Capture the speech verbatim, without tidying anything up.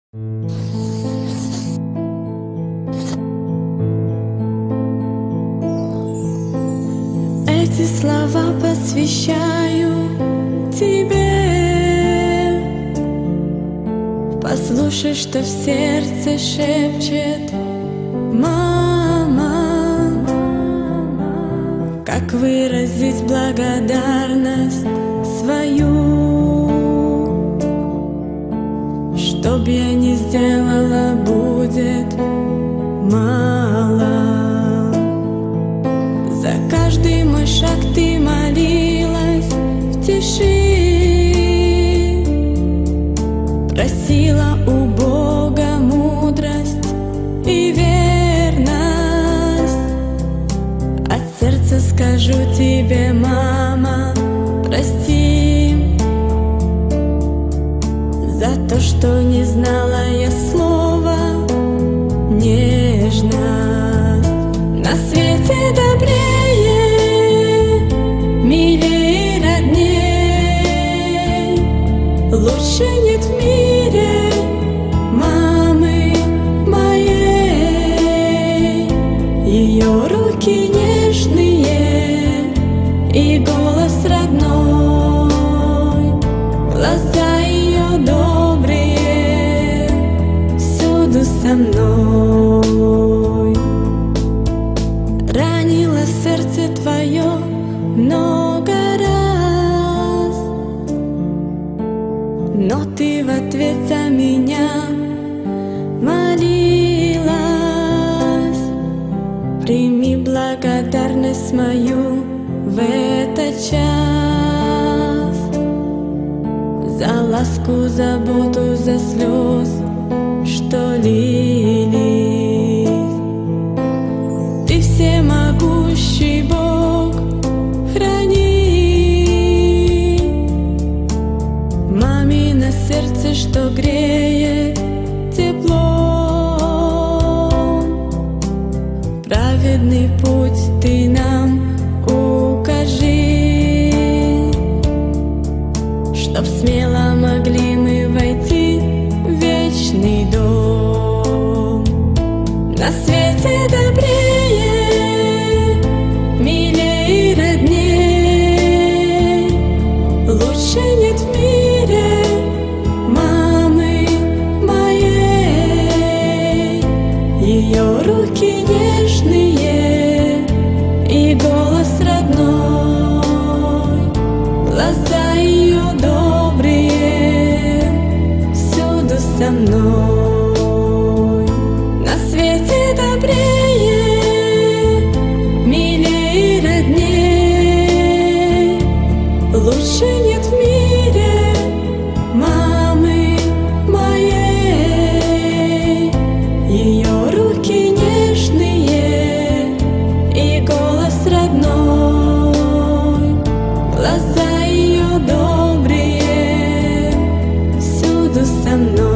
Эти слова посвящаю тебе. Послушай, что в сердце шепчет мама. Как выразить благодарность свою? Что б я ни сделала, будет мало. За каждый мой шаг ты молилась в тиши, просила у Бога мудрость и верность. От сердца скажу тебе, мама, прости за то, что не знала я слова нежность. На свете добрее, милее, родней, лучше нет в мире мамы моей. Ее руки нежные и голос родной, глаза ее добрые, всюду со мной. Ранило сердце твое много раз, но ты в ответ за меня молилась. Прими благодарность мою в этот час за ласку, заботу, за слез, что лились. Ты всемогущий Бог, храни мамино сердце, что греет тепло. Праведный путь ты нам укажи, чтоб смело могли мы войти в вечный дом. На свете добрее, милее, родней, лучше нет в мире мамы моей. Ее руки нежные и голос родной, глаза ее добрые, всюду со мной. На свете добрее, милее, родней, лучше нет в мире мамы моей. Ее руки нежные и голос родной, глаза ее добрые, всюду со мной.